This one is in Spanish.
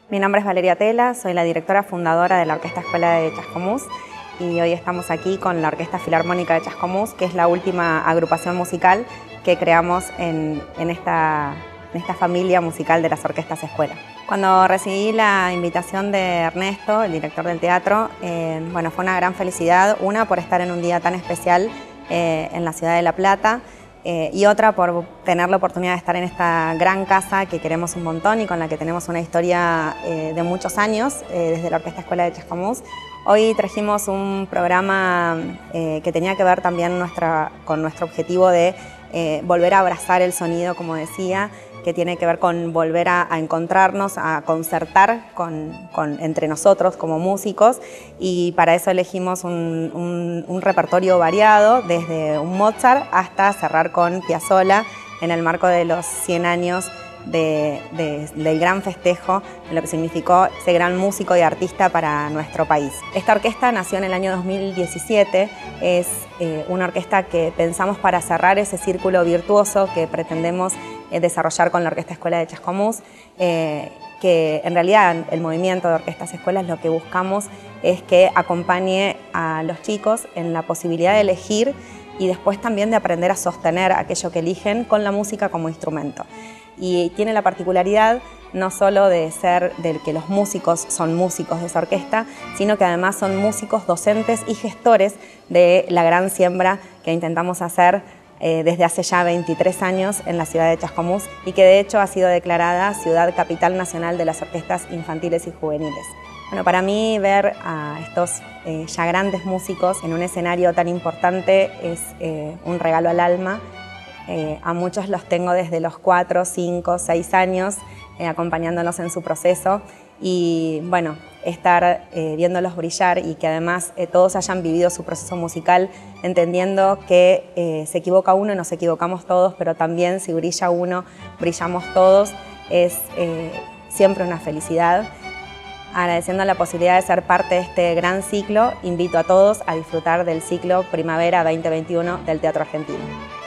Mi nombre es Valeria Tela, soy la directora fundadora de la Orquesta Escuela de Chascomús y hoy estamos aquí con la Orquesta Filarmónica de Chascomús, que es la última agrupación musical que creamos en esta familia musical de las orquestas escuela. Cuando recibí la invitación de Ernesto, el director del teatro, bueno, fue una gran felicidad, una por estar en un día tan especial en la ciudad de La Plata, y otra por tener la oportunidad de estar en esta gran casa que queremos un montón y con la que tenemos una historia de muchos años desde la Orquesta Escuela de Chascomús. Hoy trajimos un programa que tenía que ver también con nuestro objetivo de volver a abrazar el sonido, como decía, que tiene que ver con volver a encontrarnos, a concertar entre nosotros como músicos, y para eso elegimos un repertorio variado, desde un Mozart hasta cerrar con Piazzolla en el marco de los 100 años del gran festejo de lo que significó ese gran músico y artista para nuestro país. Esta orquesta nació en el año 2017, es una orquesta que pensamos para cerrar ese círculo virtuoso que pretendemos desarrollar con la Orquesta Escuela de Chascomús, que en realidad el movimiento de orquestas escuelas lo que buscamos es que acompañe a los chicos en la posibilidad de elegir y después también de aprender a sostener aquello que eligen con la música como instrumento. Y tiene la particularidad no solo de que los músicos son músicos de esa orquesta, sino que además son músicos, docentes y gestores de la gran siembra que intentamos hacer desde hace ya 23 años en la ciudad de Chascomús y que de hecho ha sido declarada Ciudad Capital Nacional de las Orquestas Infantiles y Juveniles. Bueno, para mí ver a estos ya grandes músicos en un escenario tan importante es un regalo al alma. A muchos los tengo desde los 4, 5, 6 años acompañándolos en su proceso y bueno, estar viéndolos brillar y que además todos hayan vivido su proceso musical entendiendo que se equivoca uno y nos equivocamos todos, pero también si brilla uno, brillamos todos, es siempre una felicidad. Agradeciendo la posibilidad de ser parte de este gran ciclo, invito a todos a disfrutar del ciclo Primavera 2021 del Teatro Argentino.